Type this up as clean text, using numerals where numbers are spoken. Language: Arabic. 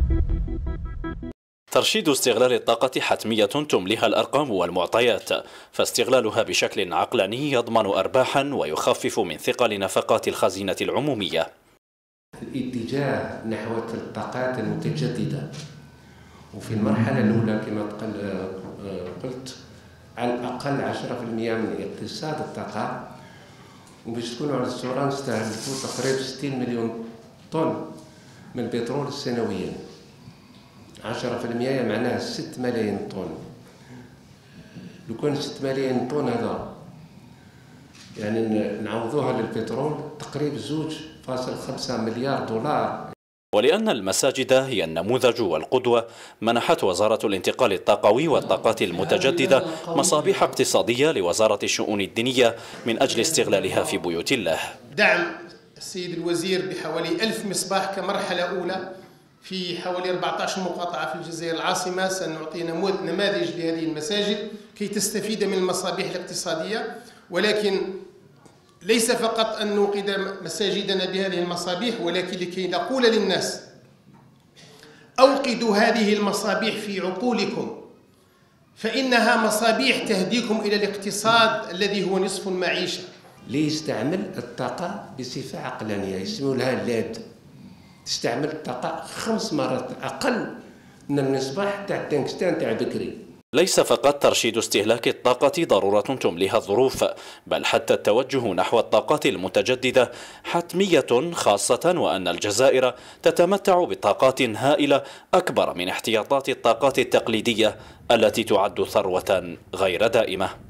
ترشيد استغلال الطاقة حتمية تمليها الأرقام والمعطيات، فاستغلالها بشكل عقلاني يضمن أرباحا ويخفف من ثقل نفقات الخزينة العمومية. الاتجاه نحو الطاقات المتجددة، وفي المرحلة الأولى كما قلت على الأقل 10% من اقتصاد الطاقة، وباش تكونوا على الصورة نستهدفوا تقريبا 60 مليون طن من البترول سنويا. 10% معناها 6 ملايين طن. لو كان 6 ملايين طن هذا يعني نعوضوها للبترول تقريبا 2.5 مليار دولار. ولأن المساجد هي النموذج والقدوة، منحت وزارة الانتقال الطاقوي والطاقات المتجددة مصابيح اقتصادية لوزارة الشؤون الدينية من أجل استغلالها في بيوت الله. دعم السيد الوزير بحوالي 1000 مصباح كمرحلة أولى في حوالي 14 مقاطعة في الجزائر العاصمة. سنعطي نماذج لهذه المساجد كي تستفيد من المصابيح الاقتصادية، ولكن ليس فقط أن نوقد مساجدنا بهذه المصابيح، ولكن لكي نقول للناس أوقدوا هذه المصابيح في عقولكم، فإنها مصابيح تهديكم إلى الاقتصاد الذي هو نصف المعيشة. ليستعمل الطاقة بصفة عقلانية، يسموا لها لاد. تستعمل الطاقة 5 مرات أقل من المصباح تاع التنكستان تاع بكري. ليس فقط ترشيد استهلاك الطاقة ضرورة تمليها الظروف، بل حتى التوجه نحو الطاقات المتجددة حتمية، خاصة وأن الجزائر تتمتع بطاقات هائلة أكبر من احتياطات الطاقات التقليدية التي تعد ثروة غير دائمة.